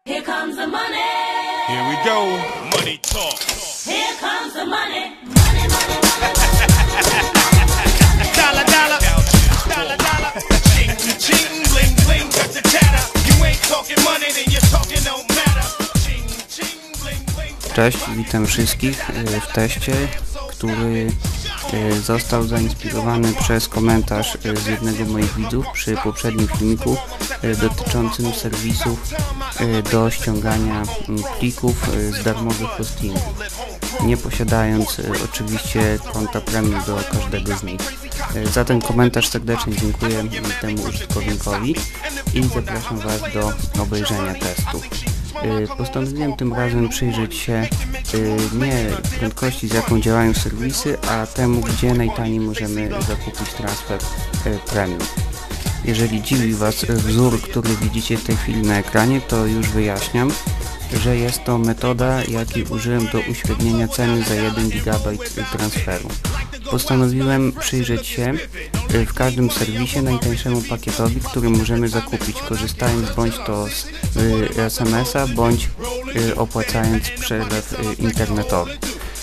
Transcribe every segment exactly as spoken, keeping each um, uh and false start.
Here comes the money. Here we go. Money talk. Here comes the money. Money, money, money. Dollar, dollar. Dollar, dollar. Ching, ching, bling, bling, got the chatter. You ain't talking money, then you're talking no matter. Ching, ching, bling, bling. Cześć, witam wszystkich w teście, który został zainspirowany przez komentarz z jednego z moich widzów przy poprzednim filmiku dotyczącym serwisów do ściągania plików z darmowych hostingów, nie posiadając oczywiście konta premium do każdego z nich. Za ten komentarz serdecznie dziękuję temu użytkownikowi i zapraszam Was do obejrzenia testu. Postanowiłem tym razem przyjrzeć się nie prędkości, z jaką działają serwisy, a temu, gdzie najtaniej możemy zakupić transfer premium. Jeżeli dziwi Was wzór, który widzicie w tej chwili na ekranie, to już wyjaśniam, że jest to metoda, jakiej użyłem do uśrednienia ceny za jeden gigabajt transferu. Postanowiłem przyjrzeć się w każdym serwisie najtańszemu pakietowi, który możemy zakupić, korzystając bądź to z es em es a, bądź opłacając przelew internetowy.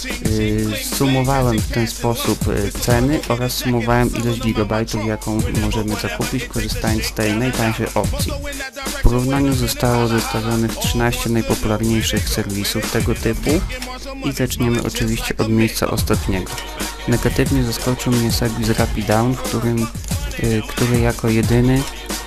Sumowałem w ten sposób ceny oraz sumowałem ilość gigabajtów, jaką możemy zakupić, korzystając z tej najtańszej opcji. W porównaniu zostało zestawionych trzynaście najpopularniejszych serwisów tego typu i zaczniemy oczywiście od miejsca ostatniego. Negatywnie zaskoczył mnie serwis Rapidown, w którym, który jako jedyny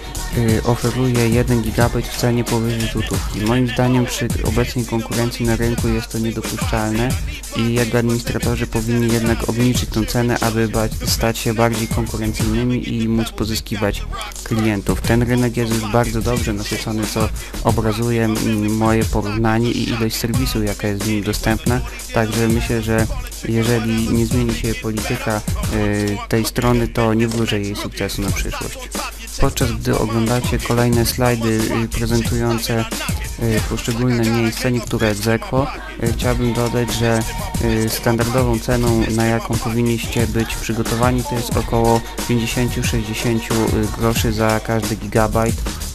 oferuje jeden gigabajt w cenie powyżej złotówki. Moim zdaniem przy obecnej konkurencji na rynku jest to niedopuszczalne i jego administratorzy powinni jednak obniżyć tę cenę, aby stać się bardziej konkurencyjnymi i móc pozyskiwać klientów. Ten rynek jest już bardzo dobrze nasycony, co obrazuje moje porównanie i ilość serwisów, jaka jest w nim dostępna, także myślę, że jeżeli nie zmieni się polityka tej strony, to nie wróżę jej sukcesu na przyszłość. Podczas gdy oglądacie kolejne slajdy prezentujące poszczególne miejsca, niektóre ex aequo, chciałbym dodać, że standardową ceną, na jaką powinniście być przygotowani, to jest około pięćdziesiąt do sześćdziesięciu groszy za każdy gigabajt.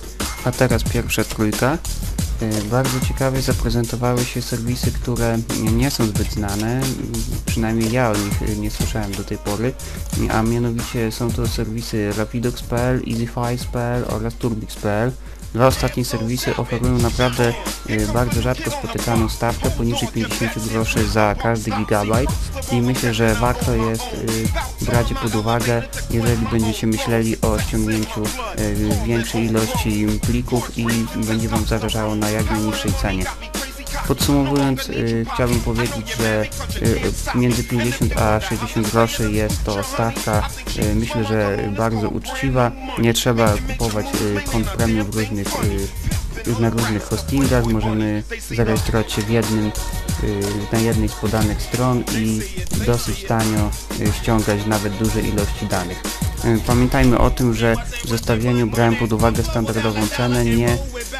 A teraz pierwsza trójka. Bardzo ciekawie zaprezentowały się serwisy, które nie są zbyt znane, przynajmniej ja o nich nie słyszałem do tej pory, a mianowicie są to serwisy Rapidox kropka p l, easyfiles kropka p l oraz turbix kropka p l. Dwa ostatnie serwisy oferują naprawdę bardzo rzadko spotykaną stawkę poniżej pięćdziesiąt groszy za każdy gigabajt i myślę, że warto jest brać pod uwagę, jeżeli będziecie myśleli o ściągnięciu większej ilości plików i będzie Wam zależało na jak najniższej cenie. Podsumowując, y, chciałbym powiedzieć, że y, między pięćdziesiąt a sześćdziesiąt groszy jest to stawka, y, myślę, że bardzo uczciwa. Nie trzeba kupować y, kont premium w różnych, y, na różnych hostingach. Możemy zarejestrować się w jednym, y, na jednej z podanych stron i dosyć tanio y, ściągać nawet duże ilości danych. Pamiętajmy o tym, że w zestawieniu brałem pod uwagę standardową cenę, nie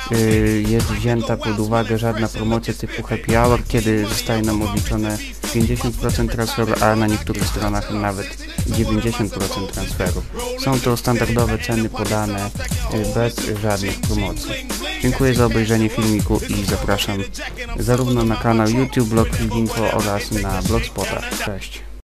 y, jest wzięta pod uwagę żadna promocja typu happy hour, kiedy zostaje nam odliczone pięćdziesiąt procent transferu, a na niektórych stronach nawet dziewięćdziesiąt procent transferu. Są to standardowe ceny podane y, bez żadnych promocji. Dziękuję za obejrzenie filmiku i zapraszam zarówno na kanał YouTube, blog Filminfo oraz na Blogspota. Cześć!